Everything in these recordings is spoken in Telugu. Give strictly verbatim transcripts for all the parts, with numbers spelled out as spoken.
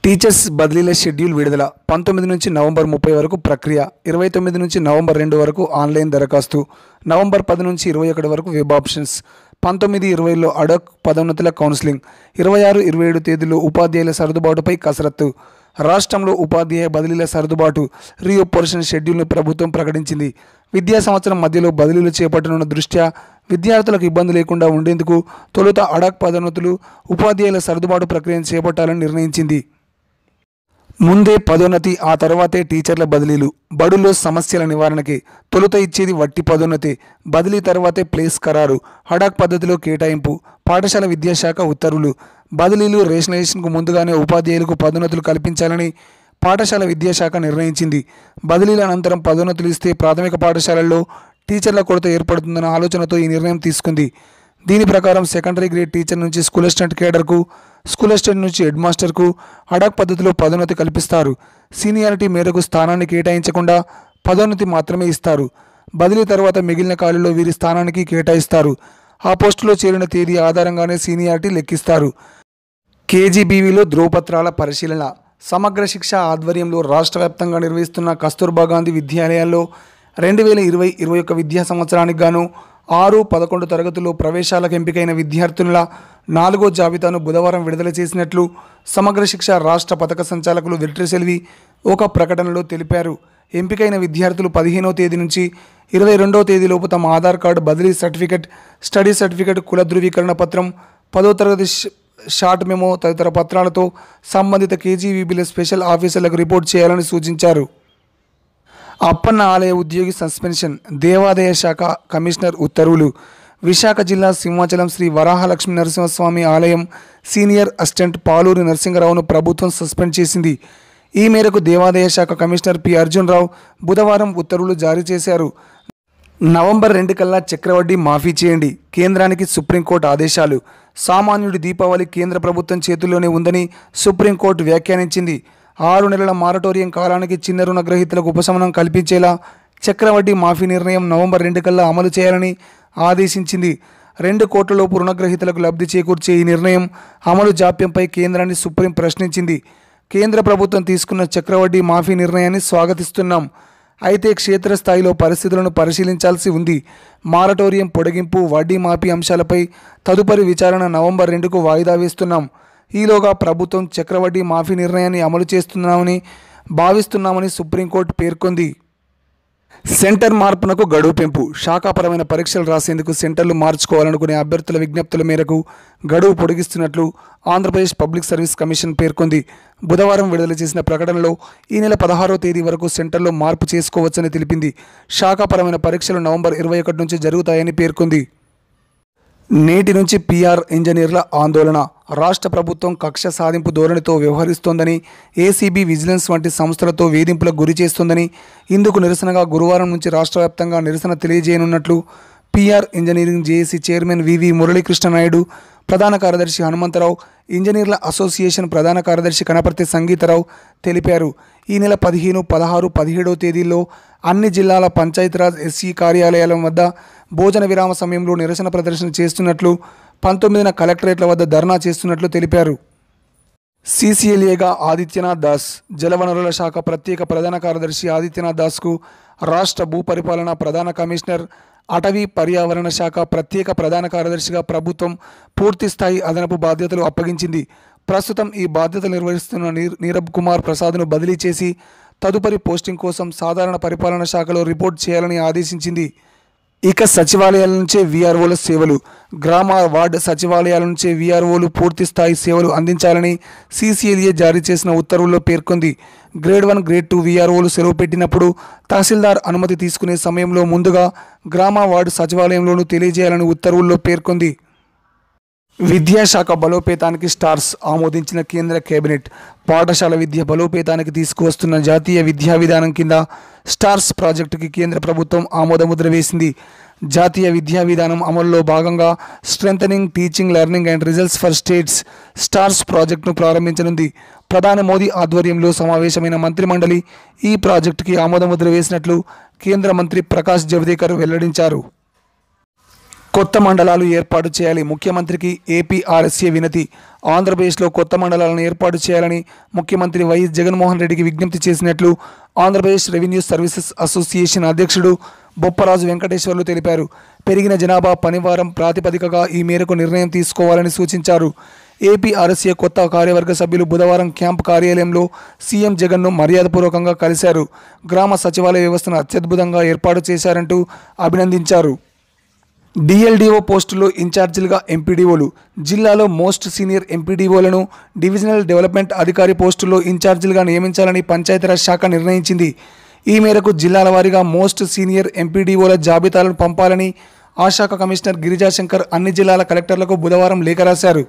టీచర్స్ బదిలీల షెడ్యూల్ విడుదల పంతొమ్మిది నుంచి నవంబర్ ముప్పై వరకు ప్రక్రియ ఇరవై తొమ్మిది నుంచి నవంబర్ రెండు వరకు ఆన్లైన్ దరఖాస్తు నవంబర్ పది నుంచి ఇరవై ఒకటి వరకు వెబ్ ఆప్షన్స్ పంతొమ్మిది ఇరవైలో అడక్ పదోన్నతుల కౌన్సిలింగ్ ఇరవై ఆరు ఇరవై ఏడు తేదీలో ఉపాధ్యాయుల సర్దుబాటుపై కసరత్తు రాష్ట్రంలో ఉపాధ్యాయ బదిలీల సర్దుబాటు రీఓపరేషన్ షెడ్యూల్ను ప్రభుత్వం ప్రకటించింది. విద్యా సంవత్సరం మధ్యలో బదిలీలు చేపట్టనున్న దృష్ట్యా విద్యార్థులకు ఇబ్బంది లేకుండా ఉండేందుకు తొలుత అడక్ పదోన్నతులు ఉపాధ్యాయుల సర్దుబాటు ప్రక్రియను చేపట్టాలని నిర్ణయించింది. ముందే పదోన్నతి ఆ తర్వాతే టీచర్ల బదిలీలు బడుల్లో సమస్యల నివారణకి తొలుత ఇచ్చేది వట్టి పదోన్నతి బదిలీ తర్వాతే ప్లేస్ ఖరారు హడాక్ పద్ధతిలో కేటాయింపు పాఠశాల విద్యాశాఖ ఉత్తర్వులు బదిలీలు రేషనలైజేషన్కు ముందుగానే ఉపాధ్యాయులకు పదోన్నతులు కల్పించాలని పాఠశాల విద్యాశాఖ నిర్ణయించింది. బదిలీల అనంతరం పదోన్నతులు ఇస్తే ప్రాథమిక పాఠశాలల్లో టీచర్ల కొరత ఏర్పడుతుందన్న ఆలోచనతో ఈ నిర్ణయం తీసుకుంది. దీని ప్రకారం సెకండరీ గ్రేడ్ టీచర్ నుంచి స్కూల్ అసిస్టెంట్ కేడర్కు స్కూల్ అసిస్టెంట్ నుంచి హెడ్ మాస్టర్కు హడాక్ పద్ధతిలో పదోన్నతి కల్పిస్తారు. సీనియారిటీ మేరకు స్థానాన్ని కేటాయించకుండా పదోన్నతి మాత్రమే ఇస్తారు. బదిలీ తర్వాత మిగిలిన ఖాళీలో వీరి స్థానానికి కేటాయిస్తారు. ఆ పోస్టులో చేరిన తేదీ ఆధారంగానే సీనియారిటీ లెక్కిస్తారు. కేజీబీవీలో ధ్రువపత్రాల పరిశీలన సమగ్ర శిక్ష ఆధ్వర్యంలో రాష్ట్ర వ్యాప్తంగా నిర్వహిస్తున్న కస్తూర్బా గాంధీ విద్యాలయాల్లో రెండు వేల ఇరవై ఇరవై ఒక్క విద్యా సంవత్సరానికి గాను ఆరు పదకొండు తరగతుల్లో ప్రవేశాలకు ఎంపికైన విద్యార్థుల నాలుగో జాబితాను బుధవారం విడుదల చేసినట్లు సమగ్ర శిక్ష రాష్ట్ర పథక సంచాలకులు వెట్రిసెల్వి ఒక ప్రకటనలో తెలిపారు. ఎంపికైన విద్యార్థులు పదిహేనవ తేదీ నుంచి ఇరవై రెండవ తేదీలోపు తమ ఆధార్ కార్డు బదిలీ సర్టిఫికెట్ స్టడీ సర్టిఫికెట్ కుల ధృవీకరణ పత్రం పదో తరగతి షార్ట్ మెమో తదితర పత్రాలతో సంబంధిత కేజీవీబీల స్పెషల్ ఆఫీసర్లకు రిపోర్ట్ చేయాలని సూచించారు. అప్పన్న ఆలయ ఉద్యోగి సస్పెన్షన్ దేవాదాయ శాఖ కమిషనర్ ఉత్తర్వులు విశాఖ జిల్లా సింహాచలం శ్రీ వరాహలక్ష్మీ నరసింహస్వామి ఆలయం సీనియర్ అసిస్టెంట్ పాలూరి నరసింహరావును ప్రభుత్వం సస్పెండ్ చేసింది. ఈ మేరకు దేవాదాయ శాఖ కమిషనర్ పి అర్జున్ రావు బుధవారం ఉత్తర్వులు జారీ చేశారు. నవంబర్ రెండు కల్లా చక్రవడ్డీ మాఫీ చేయండి కేంద్రానికి సుప్రీంకోర్టు ఆదేశాలు సామాన్యుడి దీపావళి కేంద్ర ప్రభుత్వం చేతుల్లోనే ఉందని సుప్రీంకోర్టు వ్యాఖ్యానించింది. ఆరు నెలల మారటోరియం కాలానికి చిన్న రుణగ్రహీతలకు ఉపశమనం కల్పించేలా చక్రవడ్డీ మాఫీ నిర్ణయం నవంబర్ రెండు కల్లా అమలు చేయాలని ఆదేశించింది. రెండు కోట్లలోపు రుణగ్రహీతలకు లబ్ధి చేకూర్చే ఈ నిర్ణయం అమలు జాప్యంపై కేంద్రాన్ని సుప్రీం ప్రశ్నించింది. కేంద్ర ప్రభుత్వం తీసుకున్న చక్రవడ్డీ మాఫీ నిర్ణయాన్ని స్వాగతిస్తున్నాం. అయితే క్షేత్రస్థాయిలో పరిస్థితులను పరిశీలించాల్సి ఉంది. మారటోరియం పొడిగింపు వడ్డీ మాఫీ అంశాలపై తదుపరి విచారణ నవంబర్ రెండుకు వాయిదా వేస్తున్నాం. ఈలోగా ప్రభుత్వం చక్రవడ్డీ మాఫీ నిర్ణయాన్ని అమలు చేస్తున్నామని భావిస్తున్నామని సుప్రీంకోర్టు పేర్కొంది. సెంటర్ మార్పునకు గడువు పెంపు శాఖాపరమైన పరీక్షలు రాసేందుకు సెంటర్లు మార్చుకోవాలనుకునే అభ్యర్థుల విజ్ఞప్తుల మేరకు గడువు పొడిగిస్తున్నట్లు ఆంధ్రప్రదేశ్ పబ్లిక్ సర్వీస్ కమిషన్ పేర్కొంది. బుధవారం విడుదల చేసిన ప్రకటనలో ఈ నెల పదహారో తేదీ వరకు సెంటర్లో మార్పు చేసుకోవచ్చని తెలిపింది. శాఖాపరమైన పరీక్షలు నవంబర్ ఇరవై ఒకటి నుంచి జరుగుతాయని పేర్కొంది. నేటి నుంచి పీఆర్ ఇంజనీర్ల ఆందోళన రాష్ట్ర ప్రభుత్వం కక్ష సాధింపు ధోరణితో వ్యవహరిస్తోందని ఏసీబీ విజిలెన్స్ వంటి సంస్థలతో వేధింపులకు గురి చేస్తోందని ఇందుకు నిరసనగా గురువారం నుంచి రాష్ట్ర వ్యాప్తంగా నిరసన తెలియజేయనున్నట్లు PR engineering JAC chairman V V Muralikrishna Naidu ప్రధాన కార్యదర్శి హనుమంతరావు ఇంజనీర్ల అసోసియేషన్ ప్రధాన కార్యదర్శి కనపర్తి సంగీతరావు తెలిపారు. ఈ నెల పదిహేను పదహారు పదిహేడవ తేదీల్లో అన్ని జిల్లాల పంచాయతీరాజ్ ఎస్సీ కార్యాలయాల వద్ద భోజన విరామ సమయంలో నిరసన ప్రదర్శన చేస్తున్నట్లు పంతొమ్మిదిన కలెక్టరేట్ల వద్ద ధర్నా చేస్తున్నట్లు తెలిపారు. సీసీఎల్ఏగా ఆదిత్యనాథ్ దాస్ జలవనరుల శాఖ ప్రత్యేక ప్రధాన కార్యదర్శి ఆదిత్యనాథ్ దాస్కు రాష్ట్ర భూపరిపాలన ప్రధాన కమిషనర్ అటవీ పర్యావరణ శాఖ ప్రత్యేక ప్రధాన కార్యదర్శిగా ప్రభుత్వం పూర్తిస్థాయి అదనపు బాధ్యతలు అప్పగించింది. ప్రస్తుతం ఈ బాధ్యతలు నిర్వహిస్తున్న నీరబ్ కుమార్ ప్రసాద్ను బదిలీ చేసి తదుపరి పోస్టింగ్ కోసం సాధారణ పరిపాలన శాఖలో రిపోర్ట్ చేయాలని ఆదేశించింది. ఇక సచివాలయాల నుంచే వీఆర్ఓల సేవలు గ్రామ వార్డు సచివాలయాల నుంచే వీఆర్ఓలు పూర్తి స్థాయి సేవలు అందించాలని సీసీఎల్ఏ జారీ చేసిన ఉత్తర్వుల్లో పేర్కొంది. గ్రేడ్ వన్ గ్రేడ్ టూ వీఆర్ఓలు సెలవు పెట్టినప్పుడు తహసీల్దార్ అనుమతి తీసుకునే సమయంలో ముందుగా గ్రామ వార్డు సచివాలయంలోనూ తెలియజేయాలని ఉత్తర్వుల్లో పేర్కొంది. విద్యాశాఖ బలోపేతానికి స్టార్స్ ఆమోదించిన కేంద్ర కేబినెట్ పాఠశాల విద్య బలోపేతానికి తీసుకువస్తున్న జాతీయ విద్యా విధానం కింద స్టార్స్ ప్రాజెక్టుకి కేంద్ర ప్రభుత్వం ఆమోదముద్ర వేసింది. జాతీయ విద్యా విధానం అమలులో భాగంగా strengthening teaching learning and results for states STARS ప్రాజెక్టును ప్రారంభించనుంది. ప్రధాని మోదీ ఆధ్వర్యంలో సమావేశమైన మంత్రిమండలి ఈ ప్రాజెక్టుకి ఆమోదముద్ర వేసినట్లు కేంద్ర మంత్రి ప్రకాష్ జవదేకర్ వెల్లడించారు. కొత్త మండలాలు ఏర్పాటు చేయాలి, ముఖ్యమంత్రికి ఏపీఆర్ఎస్ఏ వినతి. ఆంధ్రప్రదేశ్లో కొత్త మండలాలను ఏర్పాటు చేయాలని ముఖ్యమంత్రి వైఎస్ జగన్మోహన్ రెడ్డికి విజ్ఞప్తి చేసినట్లు ఆంధ్రప్రదేశ్ రెవెన్యూ సర్వీసెస్ అసోసియేషన్ అధ్యక్షుడు బొప్పరాజు వెంకటేశ్వర్లు తెలిపారు. పెరిగిన జనాభా పనివారం ప్రాతిపదికగా ఈ మేరకు నిర్ణయం తీసుకోవాలని సూచించారు. ఏపీఆర్ఎస్ఏ కొత్త కార్యవర్గ సభ్యులు బుధవారం క్యాంపు కార్యాలయంలో సీఎం జగన్ను మర్యాదపూర్వకంగా కలిశారు. గ్రామ సచివాలయ వ్యవస్థను అత్యద్భుతంగా ఏర్పాటు చేశారంటూ అభినందించారు. డిఎల్డిఓ పోస్టుల్లో ఇన్ఛార్జీలుగా ఎంపీడీఓలు. జిల్లాలో మోస్ట్ సీనియర్ ఎంపీడీఓలను డివిజనల్ డెవలప్మెంట్ అధికారి పోస్టుల్లో ఇన్ఛార్జీలుగా నియమించాలని పంచాయతీరాజ్ శాఖ నిర్ణయించింది. ఈ మేరకు జిల్లాల వారీగా మోస్ట్ సీనియర్ ఎంపీడీఓల జాబితాలను పంపాలని ఆ శాఖ కమిషనర్ గిరిజాశంకర్ అన్ని జిల్లాల కలెక్టర్లకు బుధవారం లేఖ రాశారు.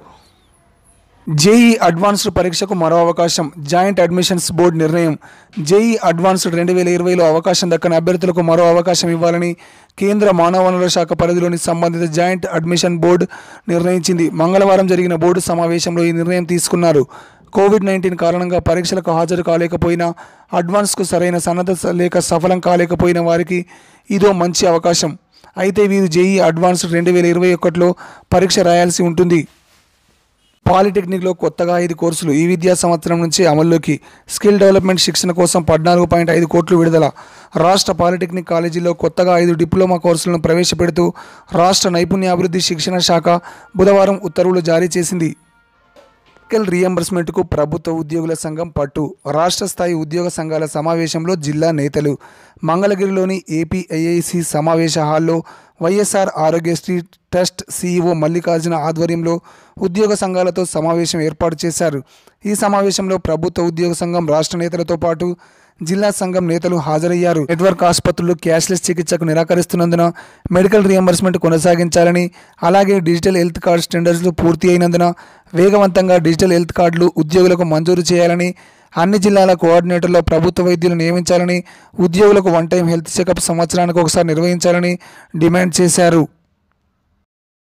జేఈ అడ్వాన్స్డ్ పరీక్షకు మరో అవకాశం. జాయింట్ అడ్మిషన్స్ బోర్డు నిర్ణయం. జేఈ అడ్వాన్స్డ్ రెండు వేల ఇరవైలో అవకాశం దక్కని అభ్యర్థులకు మరో అవకాశం ఇవ్వాలని కేంద్ర మానవ వనరుల శాఖ పరిధిలోని సంబంధిత జాయింట్ అడ్మిషన్ బోర్డు నిర్ణయించింది. మంగళవారం జరిగిన బోర్డు సమావేశంలో ఈ నిర్ణయం తీసుకున్నారు. కోవిడ్ నైన్టీన్ కారణంగా పరీక్షలకు హాజరు కాలేకపోయినా, అడ్వాన్స్కు సరైన సన్నద్ధత లేక సఫలం కాలేకపోయిన వారికి ఇదో మంచి అవకాశం. అయితే వీరు జేఈ అడ్వాన్స్డ్ రెండు వేల ఇరవై ఒకటిలో పరీక్ష రాయాల్సి ఉంటుంది. పాలిటెక్నిక్లో కొత్తగా ఐదు కోర్సులు ఈ విద్యా సంవత్సరం నుంచి అమల్లోకి. స్కిల్ డెవలప్మెంట్ శిక్షణ కోసం పద్నాలుగు పాయింట్ ఐదు కోట్లు విడుదల. రాష్ట్ర పాలిటెక్నిక్ కాలేజీలో కొత్తగా ఐదు డిప్లొమా కోర్సులను ప్రవేశపెడుతూ రాష్ట్ర నైపుణ్యాభివృద్ధి శిక్షణ శాఖ బుధవారం ఉత్తర్వులు జారీ చేసింది. మెడికల్ రీఎంబర్స్మెంట్కు ప్రభుత్వ ఉద్యోగుల సంఘం పట్టు. రాష్ట్ర స్థాయి ఉద్యోగ సంఘాల సమావేశంలో జిల్లా నేతలు. మంగళగిరిలోని ఏపీఐఐసి సమావేశ హాల్లో YSR Aarogyasri trust CEO Mallikarjuna ఆధ్వర్యంలో ఉద్యోగ సంఘాలతో సమావేశం ఏర్పాటు చేశారు. ఈ సమావేశంలో ప్రభుత్వ ఉద్యోగ సంఘం రాష్ట్ర నేతలతో పాటు జిల్లా సంఘం నేతలు హాజరయ్యారు. నెట్వర్క్ ఆసుపత్రులు క్యాష్లెస్ చికిత్సకు నిరాకరిస్తున్నందున మెడికల్ రీఎంబర్స్మెంట్ కొనసాగించాలని, అలాగే డిజిటల్ హెల్త్ కార్డ్స్ టెండర్స్లు పూర్తి అయినందున వేగవంతంగా డిజిటల్ హెల్త్ కార్డులు ఉద్యోగులకు మంజూరు చేయాలని, అన్ని జిల్లాల కోఆర్డినేటర్లో ప్రభుత్వ వైద్యులు నియమించాలని, ఉద్యోగులకు వన్ టైం హెల్త్ చెకప్ సంవత్సరానికి ఒకసారి నిర్వహించాలని డిమాండ్ చేశారు.